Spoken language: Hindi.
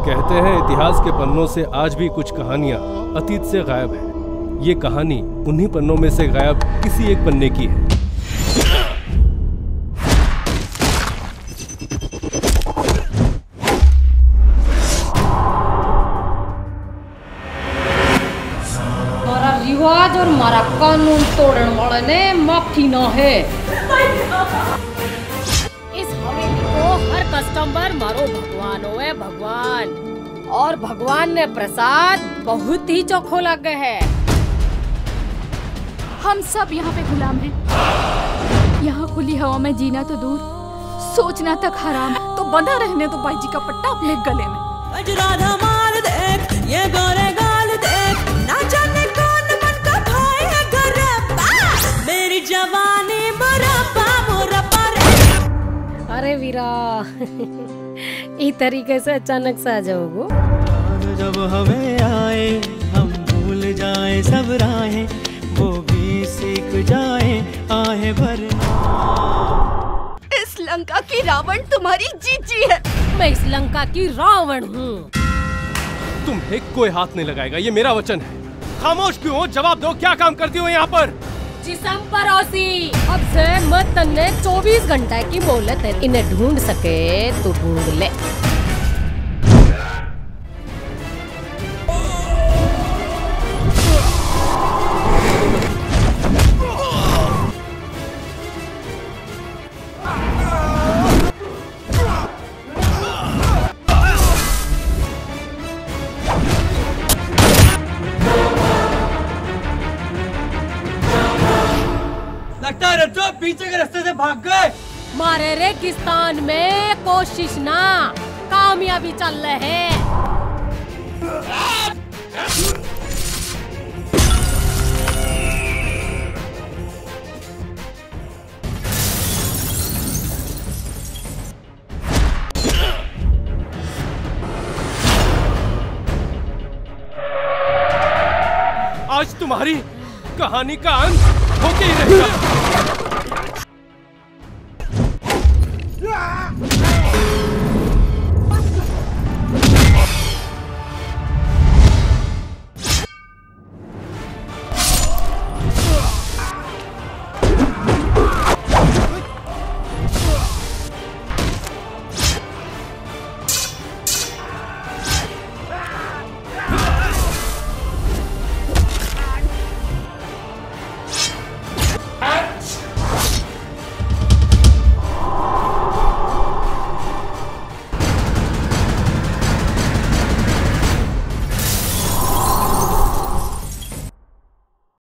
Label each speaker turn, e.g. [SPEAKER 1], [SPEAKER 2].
[SPEAKER 1] कहते हैं इतिहास के पन्नों से आज भी कुछ कहानियां अतीत से गायब हैं। ये कहानी उन्हीं पन्नों में से गायब किसी एक पन्ने की है।
[SPEAKER 2] मारा रिवाज और मारा कानून तोड़ने वाले ने माफी ना है। हर कस्टमर मारो भगवान होए भगवान, और भगवान ने प्रसाद बहुत ही चोखो लगे है।
[SPEAKER 3] हम सब यहाँ पे गुलाम हैं। यहाँ खुली हवा में जीना तो दूर, सोचना तक हराम। तो बंधा रहने तो बाई जी का पट्टा अपने गले में।
[SPEAKER 4] राधा मार देख, ये गोरे गाल देख, ना जाने कौन मन का भाई है गरबा। मेरी जवानी मुरब्बा मुरब्बा।
[SPEAKER 2] अरे वीरा इस तरीके से अचानक से आ जाओगे।
[SPEAKER 5] जब हमें आए हम भूल जाए सब राहें, वो भी सीख जाए आहे भरना।
[SPEAKER 3] इस लंका की रावण तुम्हारी जीजी है।
[SPEAKER 2] मैं इस लंका की रावण हूँ।
[SPEAKER 1] तुम्हें कोई हाथ नहीं लगाएगा, ये मेरा वचन है। खामोश क्यों हो? जवाब दो, क्या काम करती हो यहाँ पर?
[SPEAKER 2] जिसम परोसी, अब से मैं तन्ने 24 घंटे की मोहलत है। इन्हें ढूंढ सके तो ढूंढ ले।
[SPEAKER 5] लगता है रज्जो पीछे के रास्ते से भाग गए।
[SPEAKER 2] मारे रेगिस्तान में कोशिश ना, कामयाबी चल रहे हैं।
[SPEAKER 1] आज तुम्हारी कहानी का अंत होके ही रहेगा।